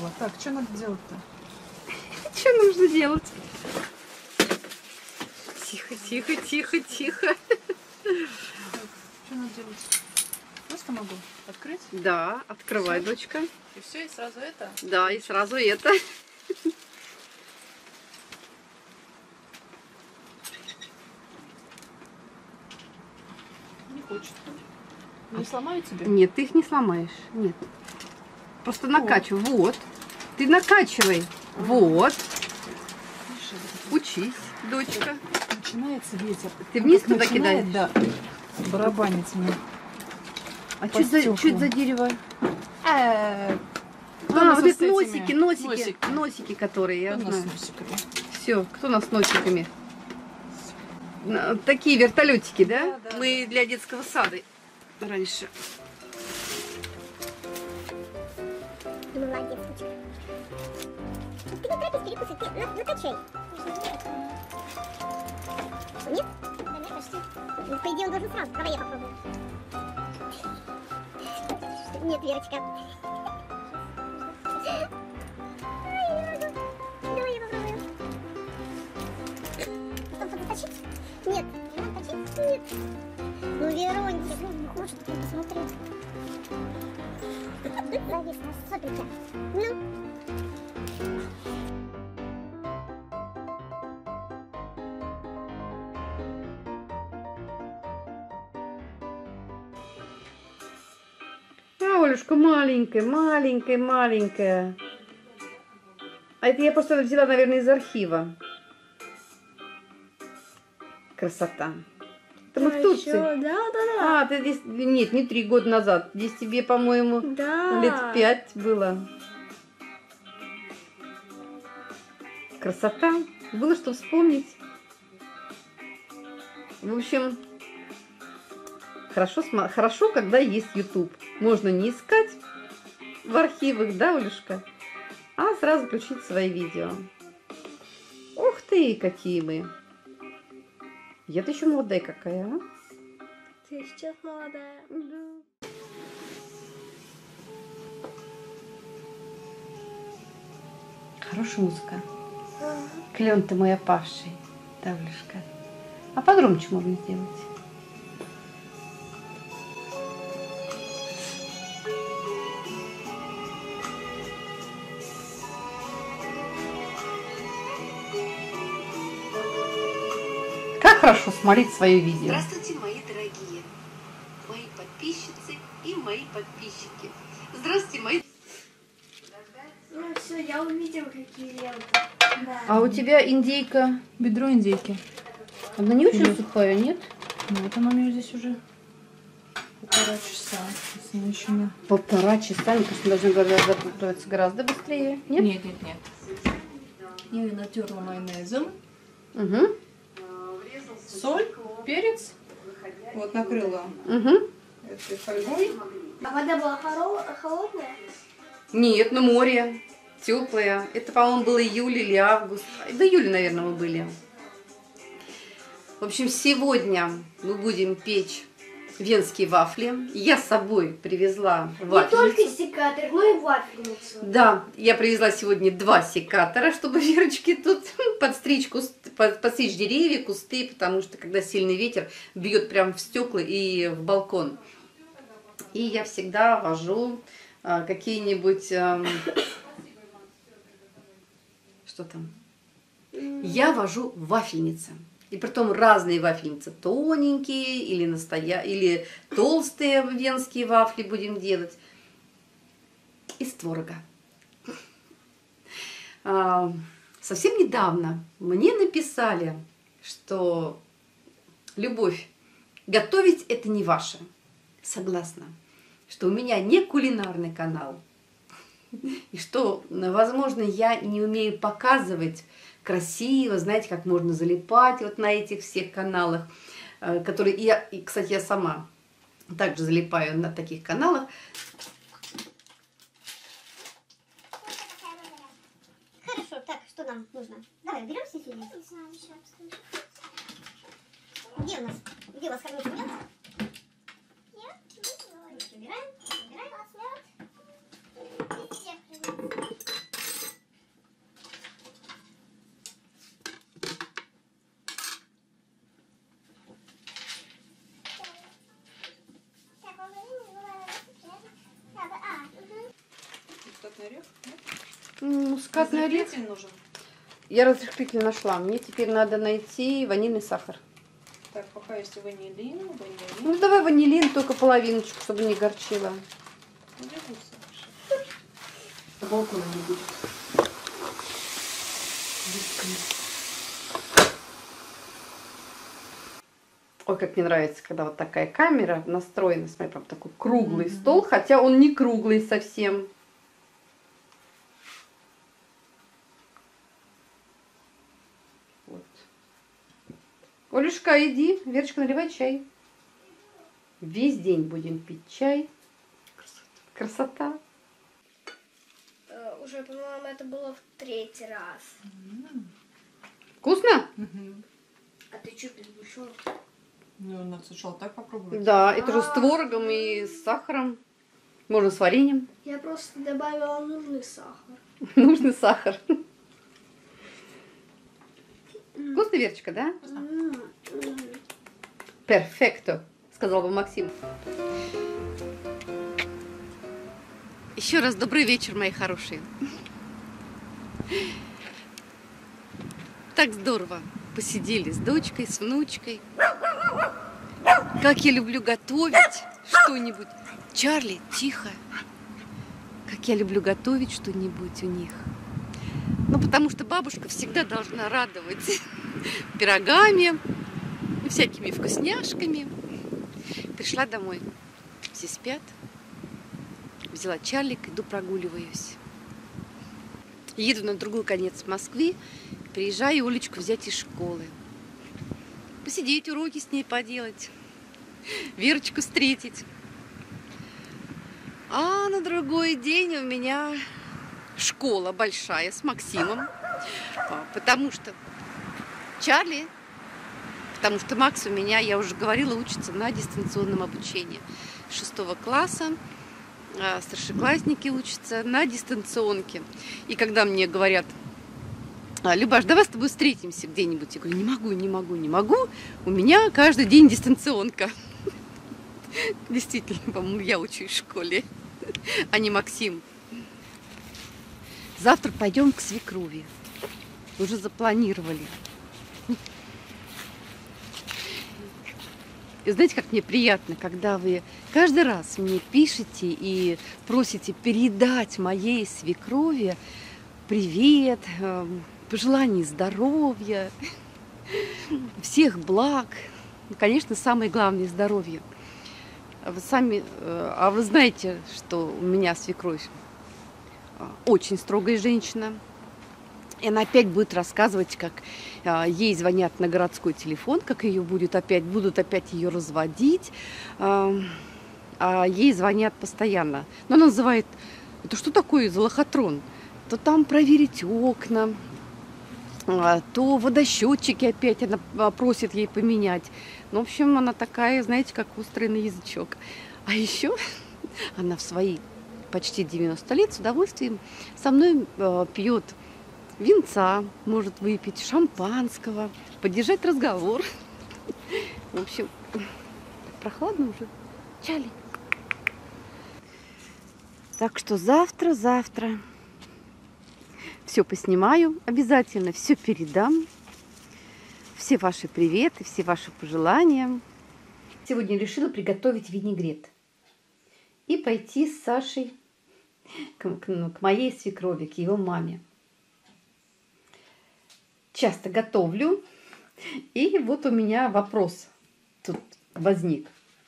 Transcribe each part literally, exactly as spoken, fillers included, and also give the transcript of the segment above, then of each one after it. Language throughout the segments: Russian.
готово. Так, что надо делать-то? Что нужно делать? Тихо, тихо, тихо, тихо. Что надо делать? Просто могу открыть? Да, открывай, Всё? дочка. И все, и сразу это? Да, и сразу это. Не хочет. Не сломаю тебе? Нет, ты их не сломаешь. Нет. Просто накачивай. Вот. Ты накачивай. Вот. Учись, дочка. Начинается ветер. Ты вниз Как туда начинает, кидаешь? Да. Барабанить мне. А по что за, стёклу. что это за дерево? А, А, вот с это этими носики, носики, носиками? носики, которые, я Кто у нас знаю. с носиками? Все, кто у нас с носиками? На- Такие вертолетики, да? Да, да, Мы для детского сада раньше. Молодец, дочка. Ты не торопись перекусывай, ты на- накачай. Нет? Да нет, почти. Ну, по идее, он должен сразу. Давай я попробую. Нет, Верочка. Ай, я не могу. Давай я попробую. Потом подточить? Нет. Не надо точить? Нет. Ну, Веронька, ну, не хочет, я посмотрю. Зависла, сопелька. Ну. А, Олюшка маленькая, маленькая, маленькая. А это я просто взяла, наверное, из архива. Красота. Это мы в Турции. Да, да, да. А, ты здесь... Нет, не три года назад. Здесь тебе, по-моему, Да. лет пять было. Красота. Было что вспомнить. В общем, хорошо, сма- хорошо, когда есть YouTube. Можно не искать в архивах, да, Олюшка? А сразу включить свои видео. Ух ты, какие мы. Я-то еще молодая какая, а? Ты сейчас молодая. Да. Хорошая музыка. Клен ты мой опавший, Давлюшка. А погромче можно сделать. Как хорошо смотреть свое видео. Здравствуйте, мои дорогие, мои подписчицы и мои подписчики. Здравствуйте, мои... Ну все, я увидела, какие ленты. Да. А у тебя индейка, Бедро индейки. она не очень Филе. сухая, нет? Ну, вот она у меня здесь уже полтора часа. Если она еще не... Полтора часа, мне кажется, должна готовиться гораздо быстрее. Нет? Нет, нет, нет. Я ее натерла майонезом. Угу. Соль, перец. Вот накрыла Угу. этой фольгой. А вода была хоро- холодная? Нет, ну море теплое. Это, по-моему, был июль или август. До июля, наверное, мы были. В общем, сегодня мы будем печь венские вафли. Я с собой привезла Не вафельницу. только секатор, но и вафельницу. Да, я привезла сегодня два секатора, чтобы Верочке тут подстричь, куст, под- подстричь деревья, кусты, потому что когда сильный ветер бьет прямо в стекла и в балкон. И я всегда вожу а, какие-нибудь... ам, что там? Я вожу вафельницы. И притом разные вафельницы, тоненькие или, настоя... или толстые венские вафли будем делать. Из творога. А, Совсем недавно мне написали, что любовь, готовить это не ваше. Согласна, что у меня не кулинарный канал. И что, возможно, я не умею показывать красиво, знаете, как можно залипать вот на этих всех каналах, э, которые я, и, кстати, я сама также залипаю на таких каналах. Хорошо, так, что нам нужно? Давай, берем сифилис? Не знаю, еще обскажи. Где у нас? Где у вас кормить мед? Нет, не знаю. Собираем, собираем. Мед. И всех принесем. Мускатный орех. Разрыхлитель нужен. Я разрыхлитель нашла. Мне теперь надо найти ванильный сахар. Так, пока есть ванилин, ванилин. Ну давай ванилин, только половиночку, чтобы не горчило. Не будет. Балкона не будет. Ой, как мне нравится, когда вот такая камера настроена. Смотри, прям такой круглый mm-hmm. стол, хотя он не круглый совсем. Вот. Олюшка, иди. Верочка, наливай чай. Весь день будем пить чай. Красота. Э, уже, по-моему, это было в третий раз. Вкусно? Угу. А ты что, без большого? Ну, надо сначала так попробовать. Да, это же с творогом и с сахаром. Можно с вареньем. Я просто добавила нужный сахар. Нужный сахар. Вкусно, Верочка, да? Перфекто, сказал бы Максим. Еще раз добрый вечер, мои хорошие. Так здорово. Посидели с дочкой, с внучкой. Как я люблю готовить что-нибудь. Чарли, тихо. Как я люблю готовить что-нибудь у них. Ну, потому что бабушка всегда должна радовать пирогами, всякими вкусняшками. Пришла домой. Все спят. Взяла Чарлик, иду прогуливаюсь. Еду на другой конец Москвы. Приезжаю Олечку взять из школы. Посидеть, уроки с ней поделать. Верочку встретить. А на другой день у меня школа большая с Максимом. Потому что Чарли, потому что Макс у меня, я уже говорила, учится на дистанционном обучении. Шестого класса. Старшеклассники учатся на дистанционке. И когда мне говорят: Любаш, давай с тобой встретимся где-нибудь. Я говорю, не могу, не могу, не могу. У меня каждый день дистанционка. Действительно, по-моему, я учусь в школе, а не Максим. Завтра пойдем к свекрови. Уже запланировали. И знаете, как мне приятно, когда вы каждый раз мне пишете и просите передать моей свекрови привет, пожеланий здоровья, всех благ. Конечно, самое главное — здоровье. Вы сами, а вы знаете, что у меня свекровь очень строгая женщина. И она опять будет рассказывать, как ей звонят на городской телефон, как ее будет опять, будут опять ее разводить. А ей звонят постоянно. Но она называет: это что такое за лохотрон? То там проверить окна, то водосчетчики опять она просит ей поменять. Ну, в общем, она такая, знаете, как острый на язычок. А еще она в свои почти девяносто лет с удовольствием со мной пьет винца, может выпить, шампанского, поддержать разговор. В общем, прохладно уже. Чали. Так что завтра, завтра все поснимаю обязательно, все передам. Все ваши приветы, все ваши пожелания. Сегодня решила приготовить винегрет и пойти с Сашей к, к, ну, к моей свекрови, к его маме. Часто готовлю, и вот у меня вопрос тут возник.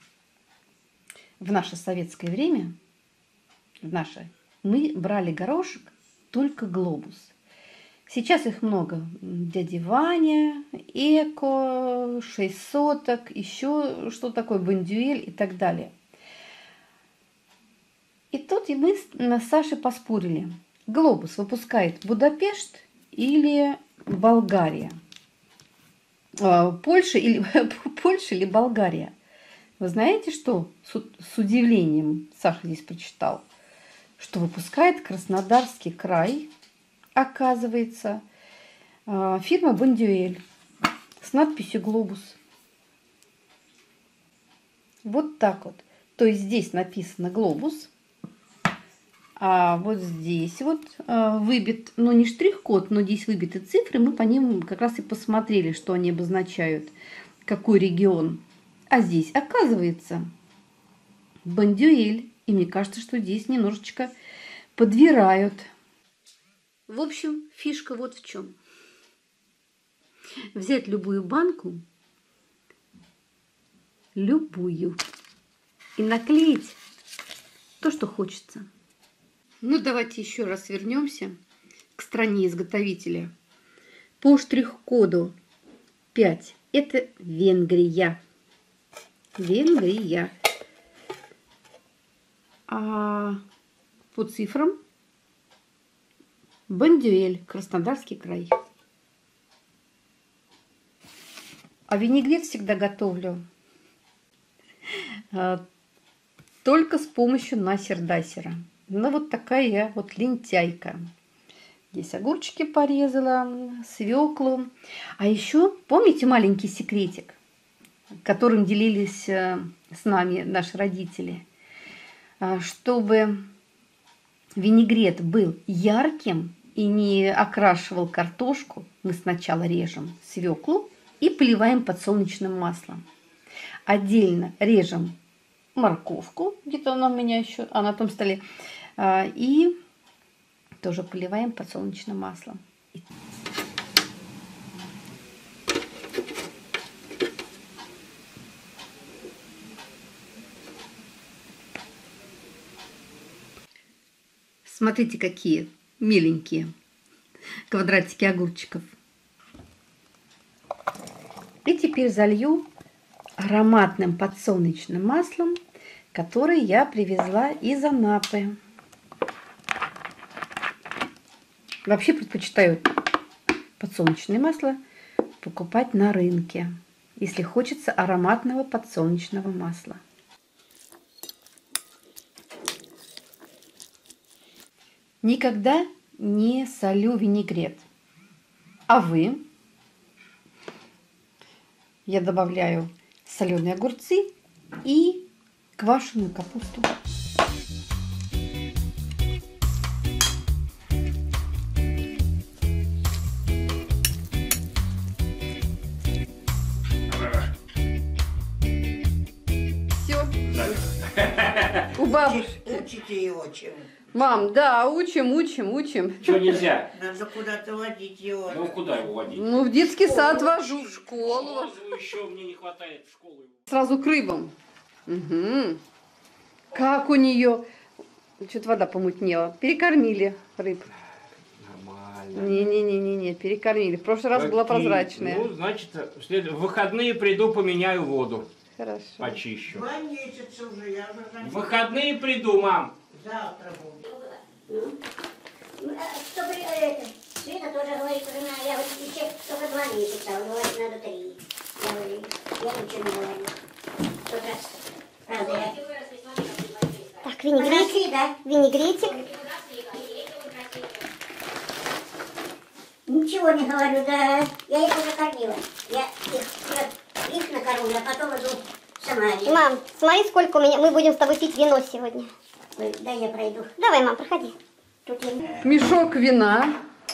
В наше советское время, в наше, мы брали горошек только глобус. Сейчас их много. Дядя Ваня, Эко, шесть соток, еще что такое, бондюэль и так далее. И тут и мы с Сашей поспорили. Глобус выпускает Будапешт или Болгария? Польша или, Польша или Болгария? Вы знаете, что с удивлением Саша здесь прочитал? Что выпускает Краснодарский край, оказывается, фирма Бондюэль с надписью «Глобус». Вот так вот. То есть здесь написано «Глобус», А вот здесь вот а, выбит, ну не штрих-код, но здесь выбиты цифры. Мы по ним как раз и посмотрели, что они обозначают, какой регион. А здесь, оказывается, Бондюэль. И мне кажется, что здесь немножечко подвирают. В общем, фишка вот в чем. Взять любую банку, любую, и наклеить то, что хочется. Ну, давайте еще раз вернемся к стране изготовителя. По штрих-коду пять это Венгрия. Венгрия. А по цифрам Бондюэль, Краснодарский край. А винегрет всегда готовлю а, только с помощью насер-дасера. Ну, вот такая я вот лентяйка. Здесь огурчики порезала, свеклу. А еще, помните маленький секретик, которым делились с нами наши родители? Чтобы винегрет был ярким и не окрашивал картошку, мы сначала режем свеклу и поливаем подсолнечным маслом. Отдельно режем морковку, где-то она у меня еще, а на том столе, и тоже поливаем подсолнечным маслом. Смотрите, какие миленькие квадратики огурчиков. И теперь залью ароматным подсолнечным маслом, которое я привезла из Анапы. Вообще предпочитаю подсолнечное масло покупать на рынке, если хочется ароматного подсолнечного масла. Никогда не солю винегрет. А вы? Я добавляю соленые огурцы и квашеную капусту. Все. У бабушки. Учите его чем? Мам, да, учим, учим, учим. Что нельзя? Надо куда-то водить его. Ну куда его водить? Ну, в детский сад вожу, в школу. Школу еще мне не хватает в школу. Сразу к рыбам. Угу. Как у нее... Что-то вода помутнела. Перекормили рыб. Нормально. Не-не-не-не, перекормили. В прошлый раз была Какие? прозрачная. Ну, значит, в, след... в выходные приду, поменяю воду. Хорошо. Почищу. Два месяца уже, я уже В там выходные приду, мам. завтра буду. Чтобы это, Света тоже говорит, что жена, я вот еще только два месяца, он говорит, надо три. Я говорю, я ничего не говорю. Тот раз, правда, я... Так, винегретик, да, винегретик. Ничего не говорю, да, я их уже кормила. Я их, их накормлю, а потом иду сама. Мам, смотри, сколько у меня. Мы будем с тобой пить вино сегодня. Ой, да, я пройду. Давай, мам, проходи. Тут я... Мешок вина.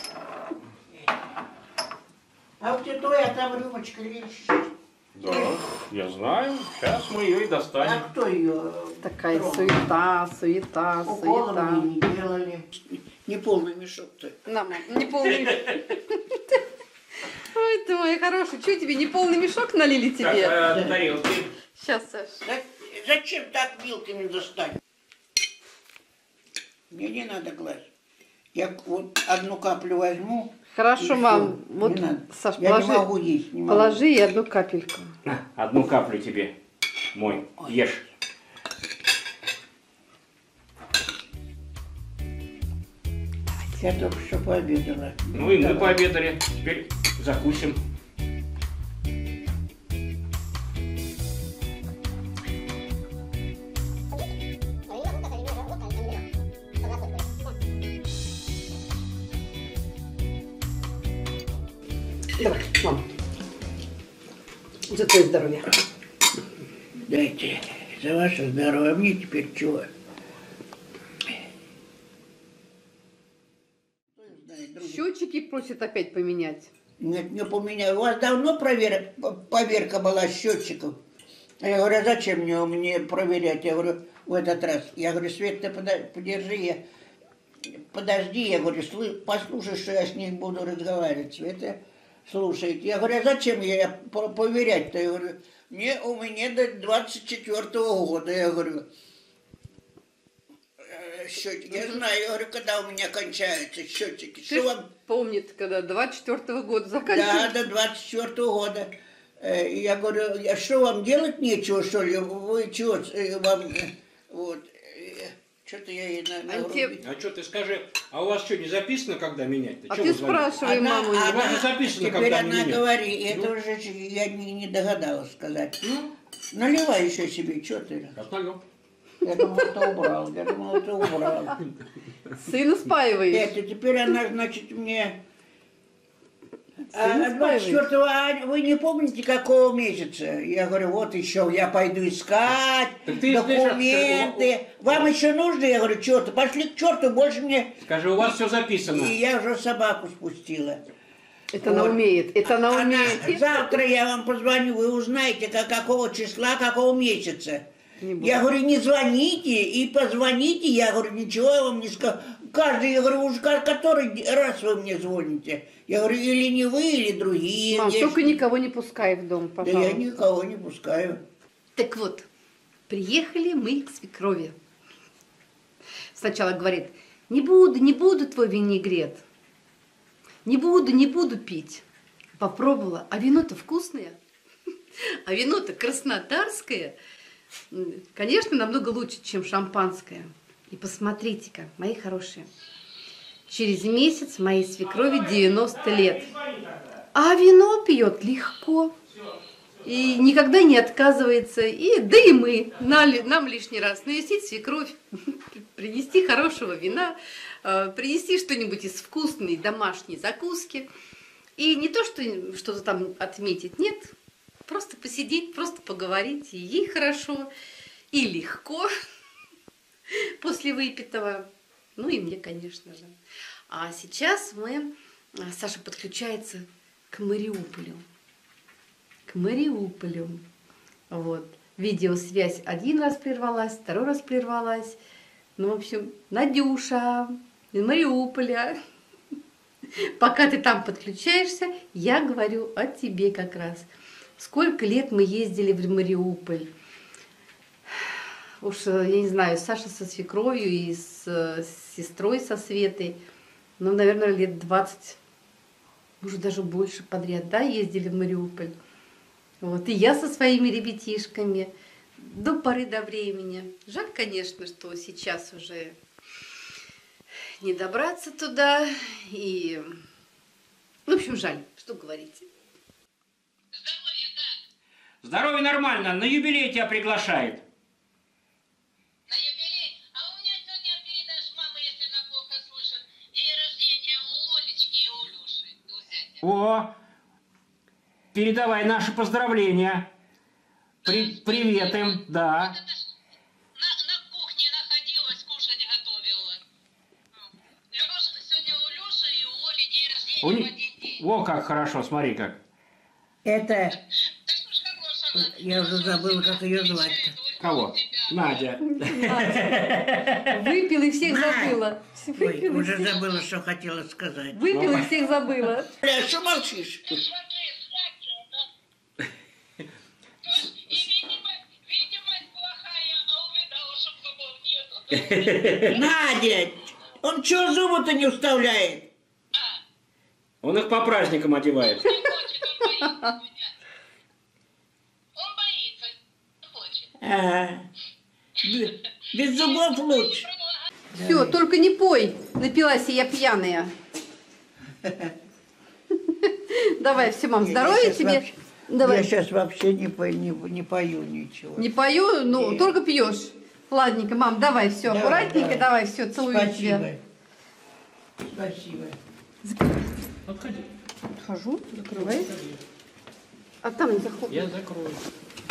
А вот это я там рюмочка лишь. Да, я знаю. Сейчас мы ее и А достанем. кто ее? Такая суета, суета, Уколом суета. не делали. Не полный мешок-то. На, мам, не полный мешок. Ой, ты моя хорошая, что тебе, не полный мешок налили Так, тебе? э, тарелки. Сейчас, Саш. Да зачем так вилками достать? Мне не надо класть. Я вот одну каплю возьму. Хорошо, и мам. всё. Вот, Не надо. Саш, Я положи, не могу есть, не могу. положи и одну капельку. На, одну каплю тебе. Мой. Ешь. Я только что пообедала. Ну и мы пообедали. Теперь закусим. Давай, мам. За твое здоровье. Дайте за ваше здоровье. А мне теперь чего? просит опять поменять. Нет, не поменяю. У вас давно проверка, поверка была счетчиков? Я говорю, а зачем мне, мне проверять? Я говорю, в этот раз. Я говорю, Свет, ты подержи, я... подожди, я говорю, послушай, что я с ним буду разговаривать. Света слушает. Я говорю, а зачем я проверять-то? Я говорю, мне, у меня до двадцать четвёртого года, я говорю, счетчики. Я знаю, я говорю, когда у меня кончаются счетчики. Ты Что вам... помнит, когда двадцать четвёртого года Да, заканчивается. до двадцать четвёртого года. Я говорю, а что вам делать нечего, что ли? Вы чего, вам, вот, что-то я ей на, на Анте- груди. А что ты скажи, а у вас что, не записано, когда менять-то? А Чё ты вы звоните? спрашивай маму. У вас же записано, теперь когда она мне нет. говорит, это Ну. уже ж я не, не догадалась сказать. Ну, Наливай еще себе, что ты? как налёг. Я думал, это убрал, я думал, это убрал. Сына спаиваешь. Это теперь она, значит, мне... А Сына двадцать спаиваешь. четвёртого, а вы не помните, какого месяца? Я говорю, вот еще, я пойду искать Так ты документы. Вам еще нужно? Я говорю, что-то, пошли к черту, больше мне... Скажи, у вас все записано. И я уже собаку спустила. Это она умеет, это она Она, умеет. завтра я вам позвоню, вы узнаете, как, какого числа, какого месяца. Не буду. Я говорю, не звоните и позвоните. Я говорю, ничего я вам не скажу. Каждый, я говорю, уже ка- который раз вы мне звоните. Я говорю, или не вы, или другие. Мам, есть. только никого не пускай в дом, Да я пожалуйста. никого не пускаю. Так вот, приехали мы к свекрови. Сначала говорит, не буду, не буду твой винегрет. Не буду, не буду пить. Попробовала, а вино-то вкусное. А вино-то краснодарское. Конечно, намного лучше, чем шампанское. И посмотрите-ка, мои хорошие, через месяц моей свекрови девяносто лет. А вино пьет легко. И никогда не отказывается. И, да и мы, нали- нам лишний раз навестить свекровь, принести хорошего вина, э, принести что-нибудь из вкусной домашней закуски. И не то, что что-то там отметить, нет. Просто посидеть, просто поговорить. И ей хорошо, и легко после выпитого. Ну и мне, конечно же. А сейчас мы, Саша подключается к Мариуполю. К Мариуполю. Вот. Видеосвязь один раз прервалась, второй раз прервалась. Ну, в общем, Надюша из Мариуполя. Пока ты там подключаешься, я говорю о тебе как раз. Сколько лет мы ездили в Мариуполь. Уж, я не знаю, Саша со свекровью и с, с сестрой, со Светой. Ну, наверное, лет двадцать, может, даже больше подряд, да, ездили в Мариуполь. Вот, и я со своими ребятишками до поры до времени. Жаль, конечно, что сейчас уже не добраться туда. И, в общем, жаль, что говорить. Здоровье нормально, на юбилей тебя приглашает. На юбилей? А у меня сегодня передашь мама, если она плохо слышит, день рождения у Олечки и у Люши, у зятя. О, передавай наши поздравления. При, привет им, да. Вот это ж на, на кухне находилась, кушать готовила. Лёш, сегодня у Люши и у Оли день рождения У в них- один день. О, как хорошо, смотри как. Это, Так что ж хорошая она. я уже забыла, как ее звать. Кого? Надя. Выпила и всех забыла. Ой, Выпила и уже всех- забыла, что хотела сказать. Выпила и всех забыла. Бля, что молчишь? Ты смотри, сладкая, да? То есть, и видимо, видимость плохая, а увидала, чтоб зубов нету. Надя, он что зубы-то не вставляет? Он их по праздникам одевает. Не хочет, он боится меня. Он боится, не хочет. Ага. Б- Без зубов лучше. Все, только не пой. Напилась и я пьяная. Давай, все, мам, Я здоровья щас тебе. вообще- Я Давай. сейчас вообще не, по- не, не пою ничего. Не пою, ну, Нет. только пьешь. Ладненько, мам, давай, все, Давай, аккуратненько, давай. давай, все, целую Спасибо. тебя. Спасибо. Отходи. Хожу, закрывай. А там не заходит. Я закрою.